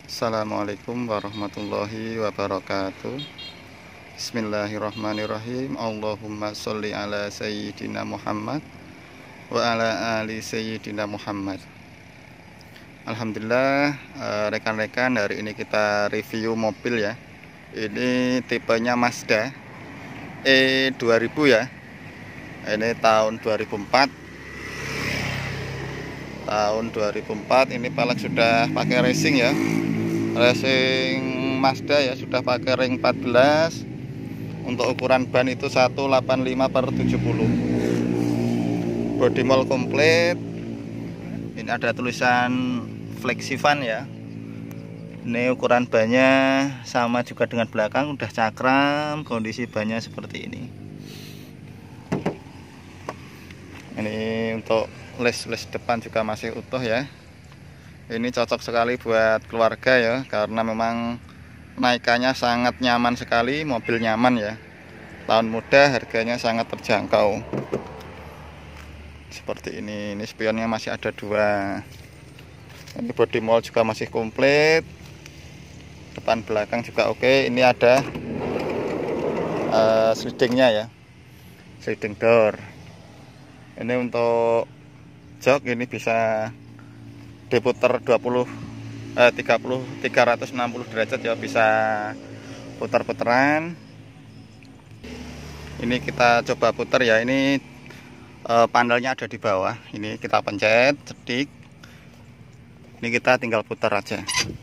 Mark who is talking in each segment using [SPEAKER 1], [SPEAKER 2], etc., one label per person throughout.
[SPEAKER 1] Assalamualaikum warahmatullahi wabarakatuh. Bismillahirrahmanirrahim. Allahumma sholli ala sayyidina Muhammad wa ala ali sayyidina Muhammad. Alhamdulillah, rekan-rekan, hari ini kita review mobil ya. Ini tipenya Mazda E2000 ya. Ini tahun 2004. Ini pelek sudah pakai racing ya, racing Mazda ya, sudah pakai ring 14. Untuk ukuran ban itu 185/70. Body mold komplit. Ini ada tulisan Flexivan ya. Ini ukuran bannya sama juga dengan belakang, udah cakram. Kondisi bannya seperti ini. Ini untuk les depan juga masih utuh ya. Ini cocok sekali buat keluarga ya, karena memang naikannya sangat nyaman sekali. Mobil nyaman ya, tahun muda, harganya sangat terjangkau. Seperti ini spionnya masih ada 2. Ini body mold juga masih komplit, depan belakang juga oke. Ini ada slidingnya ya, sliding door. Ini untuk jok, ini bisa diputar 360 derajat ya, bisa putar-putaran. Ini kita coba putar ya. Ini panelnya ada di bawah. Ini kita pencet, cedik. Ini kita tinggal putar aja.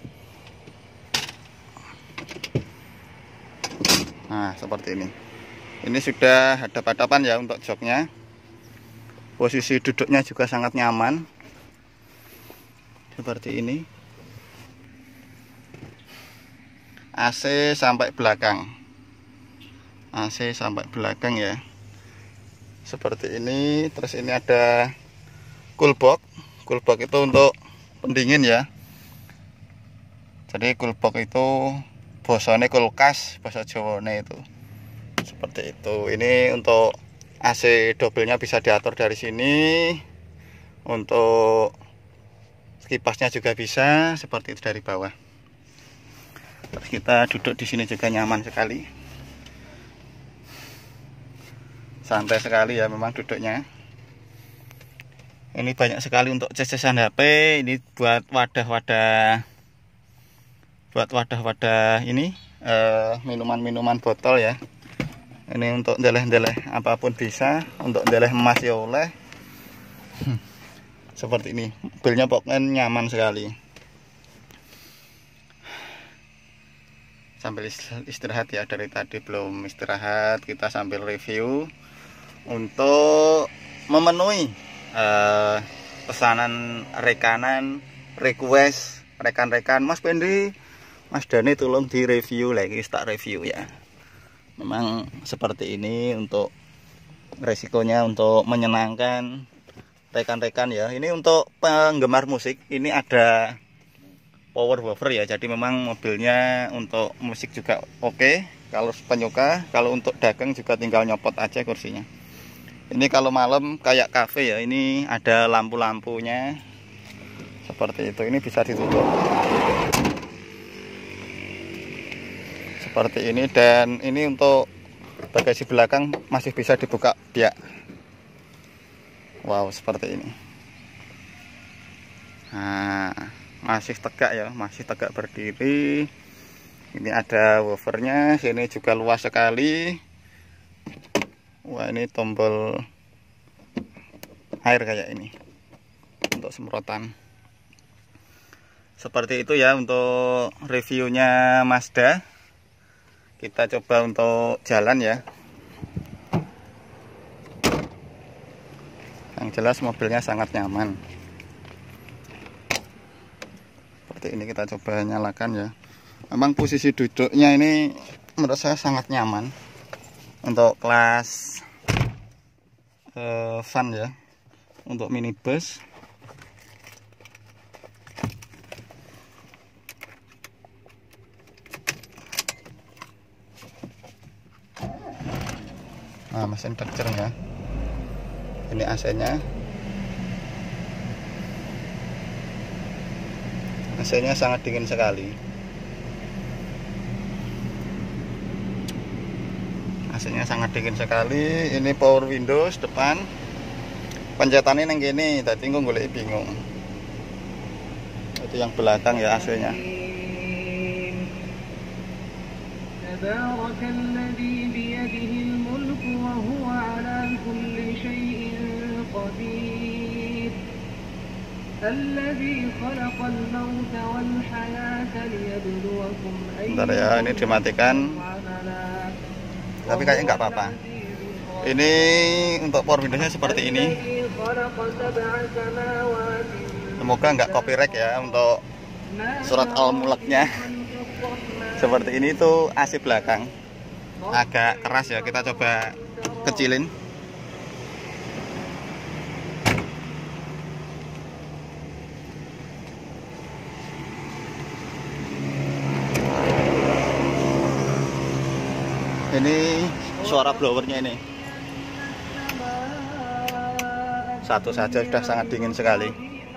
[SPEAKER 1] Nah, seperti ini. Ini sudah hadap-hadapan ya untuk joknya. Posisi duduknya juga sangat nyaman. Seperti ini. AC sampai belakang. AC sampai belakang ya. Seperti ini. Terus ini ada cool box. Cool box itu untuk pendingin ya. Jadi cool box itu bosone kulkas, bahasa Jawane itu. Seperti itu. Ini untuk AC double-nya bisa diatur dari sini. Untuk kipasnya juga bisa seperti itu dari bawah. Terus kita duduk di sini juga nyaman sekali. Santai sekali ya memang duduknya. Ini banyak sekali untuk cecesan HP. Ini buat wadah ini minuman-minuman botol ya. Ini untuk ndeleh-ndeleh apapun bisa, untuk ndeleh emas ya oleh. Seperti ini, mobilnya pokoknya nyaman sekali. Sambil istirahat ya, dari tadi belum istirahat, kita sambil review untuk memenuhi pesanan rekanan, request rekan-rekan, Mas Pendi, Mas Dani tolong di review lagi, tak review ya. Memang seperti ini untuk resikonya, untuk menyenangkan rekan-rekan ya. Ini untuk penggemar musik, ini ada power woofer ya. Jadi memang mobilnya untuk musik juga oke. Kalau penyuka, kalau untuk dagang juga tinggal nyopot aja kursinya. Ini kalau malam kayak cafe ya. Ini ada lampu-lampunya seperti itu. Ini bisa ditutup seperti ini, dan ini untuk bagasi belakang masih bisa dibuka biak. Wow, seperti ini. Nah, masih tegak ya, masih tegak berdiri. Ini ada woofernya, sini juga luas sekali. Wah, ini tombol air kayak ini untuk semprotan. Seperti itu ya untuk reviewnya Mazda. Kita coba untuk jalan ya. Yang jelas mobilnya sangat nyaman. Seperti ini, kita coba nyalakan ya. Memang posisi duduknya ini menurut saya sangat nyaman untuk kelas van ya, untuk minibus. Nah, mesin texture-nya. Ini AC-nya. AC-nya sangat dingin sekali. AC-nya sangat dingin sekali. Ini power windows depan. Pencetannya yang gini, tadi gue boleh bingung. Itu yang belakang ya AC-nya.
[SPEAKER 2] Tabarakalladzi biyadihil mulku wa huwa ala kulli syai'in qadir. Alladzi khalaqal mauta wal hayata liyabluwakum ayyukum.
[SPEAKER 1] Bentar ya, ini dimatikan. Tapi kayaknya nggak apa-apa. Ini untuk power windowsnya seperti ini. Semoga nggak copyright ya untuk surat Al-Mulknya. Seperti ini tuh AC belakang. Agak keras ya, kita coba kecilin. Ini suara blowernya ini. Satu saja sudah sangat dingin sekali.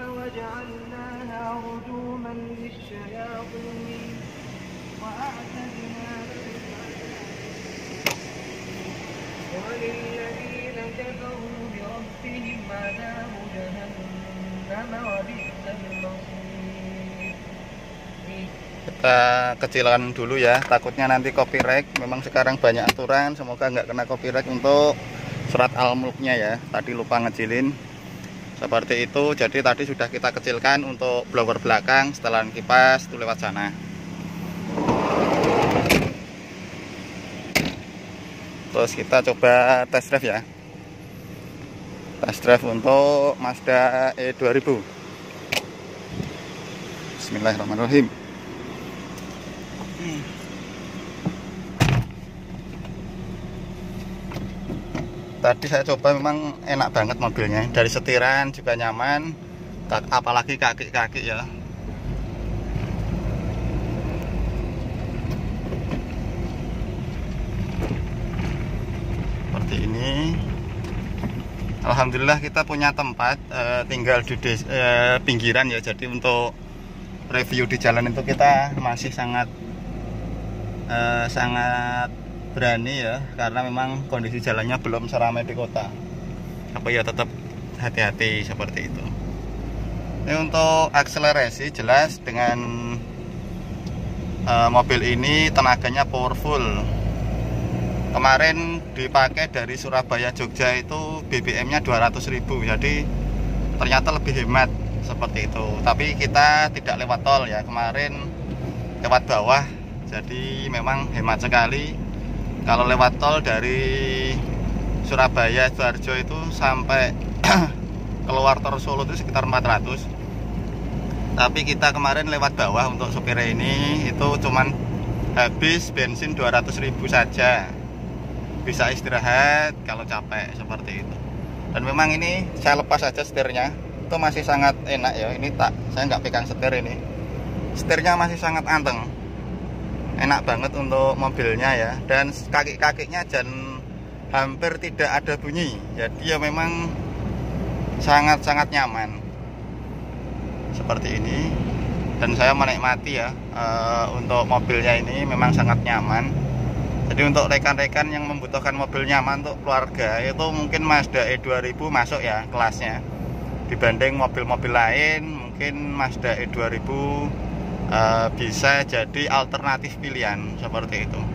[SPEAKER 1] Kita kecilkan dulu ya, takutnya nanti copyright. Memang sekarang banyak aturan, semoga nggak kena copyright untuk surat Al-Mulknya ya. Tadi lupa ngecilin seperti itu. Jadi tadi sudah kita kecilkan untuk blower belakang, setelan kipas itu lewat sana. Terus kita coba test drive ya. Test drive untuk Mazda E2000. Bismillahirrahmanirrahim. Tadi saya coba, memang enak banget mobilnya. Dari setiran juga nyaman, apalagi kaki-kaki ya. Seperti ini. Alhamdulillah kita punya tempat, tinggal di pinggiran ya. Jadi untuk review di jalan itu kita masih sangat berani ya, karena memang kondisi jalannya belum seramai di kota. Tapi ya tetap hati-hati seperti itu. Ini untuk akselerasi jelas dengan mobil ini tenaganya powerful. Kemarin dipakai dari Surabaya Jogja itu BBM-nya 200.000, jadi ternyata lebih hemat seperti itu. Tapi kita tidak lewat tol ya, kemarin lewat bawah, jadi memang hemat sekali. Kalau lewat tol dari Surabaya Sidoarjo itu sampai keluar tol Solo itu sekitar 400. Tapi kita kemarin lewat bawah untuk sopir ini itu cuman habis bensin 200.000 saja. Bisa istirahat kalau capek seperti itu. Dan memang ini saya lepas saja setirnya, itu masih sangat enak ya. Ini saya nggak pegang setir ini. Setirnya masih sangat anteng. Enak banget untuk mobilnya ya, dan kaki-kakinya dan hampir tidak ada bunyi. Jadi ya memang sangat-sangat nyaman seperti ini, dan saya menikmati ya untuk mobilnya ini memang sangat nyaman. Jadi untuk rekan-rekan yang membutuhkan mobil nyaman untuk keluarga, itu mungkin Mazda E2000 masuk ya kelasnya. Dibanding mobil-mobil lain, mungkin Mazda E2000 bisa jadi alternatif pilihan seperti itu.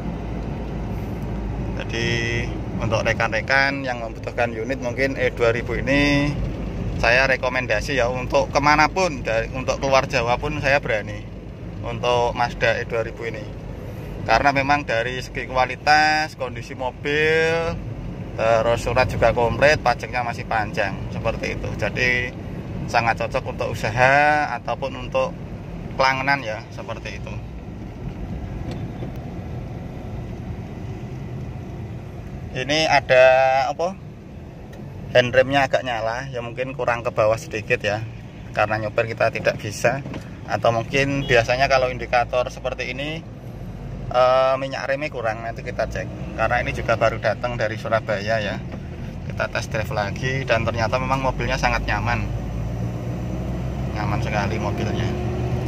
[SPEAKER 1] Jadi untuk rekan-rekan yang membutuhkan unit mungkin E2000 ini saya rekomendasi ya, untuk kemanapun, untuk keluar Jawa pun saya berani untuk Mazda E2000 ini, karena memang dari segi kualitas, kondisi mobil, terus surat juga komplit, pajaknya masih panjang seperti itu. Jadi sangat cocok untuk usaha ataupun untuk pelangganan ya, seperti itu. Ini ada apa, handremnya agak nyala ya, mungkin kurang ke bawah sedikit ya, karena nyopir kita tidak bisa. Atau mungkin biasanya kalau indikator seperti ini minyak remnya kurang, nanti kita cek, karena ini juga baru datang dari Surabaya ya. Kita test drive lagi, dan ternyata memang mobilnya sangat nyaman sekali mobilnya.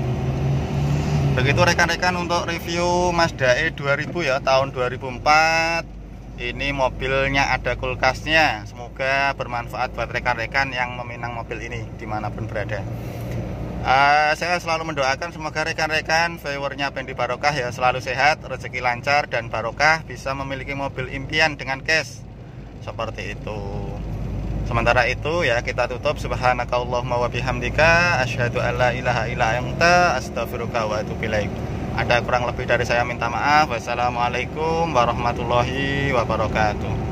[SPEAKER 1] Begitu rekan-rekan untuk review Mazda E2000 ya, tahun 2004. Ini mobilnya ada kulkasnya. Semoga bermanfaat buat rekan-rekan yang meminang mobil ini dimanapun berada. Saya selalu mendoakan semoga rekan-rekan viewernya Pendi Barokah ya selalu sehat, rezeki lancar dan barokah, bisa memiliki mobil impian dengan cash seperti itu. Sementara itu ya kita tutup. Subhanakallahumma wa bihamdika asyhadu alla ilaha illa anta astaghfiruka wa atubu ilaik. Ada kurang lebih dari saya minta maaf. Wassalamualaikum warahmatullahi wabarakatuh.